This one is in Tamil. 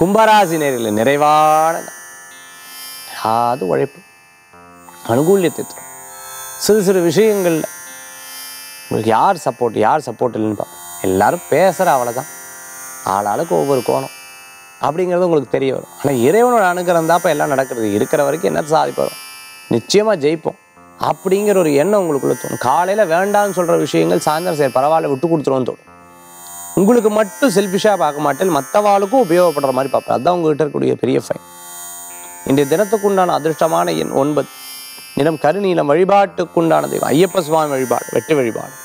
கும்பராசி நேரில் நிறைவான அது உழைப்பு அனுகூல்யத்தை தரும். சிறு சிறு விஷயங்கள்ல உங்களுக்கு யார் சப்போர்ட் இல்லைன்னு பார்ப்போம். எல்லாரும் பேசுகிற அவ்வளோதான், ஆளாளுக்கு ஒவ்வொரு கோணம் அப்படிங்கிறது உங்களுக்கு தெரிய வரும். ஆனால் இறைவனோட அனுகிரகம் தான் இப்போ எல்லாம் நடக்கிறது. இருக்கிற வரைக்கும் என்ன சாதிப்போம், நிச்சயமாக ஜெயிப்போம் அப்படிங்கிற ஒரு எண்ணம் உங்களுக்குள்ள தோணும். காலையில் வேண்டாம்னு சொல்கிற விஷயங்கள் சாயந்தரம் சரி பரவாயில்ல விட்டு கொடுத்துருவோன்னு தோணும். உங்களுக்கு மட்டும் செல்ஃபிஷாக பார்க்க மாட்டேன், மற்றவாளுக்கும் உபயோகப்படுற மாதிரி பார்ப்பேன். அதுதான் உங்கள்கிட்ட இருக்கக்கூடிய பெரிய ஃபைன். இன்றைய தினத்துக்குண்டான அதிர்ஷ்டமான எண் 9, நிறம் கருநீலம். வழிபாட்டுக்குண்டான தெய்வம் ஐயப்ப சுவாமி வழிபாடு, வெற்றி வழிபாடு.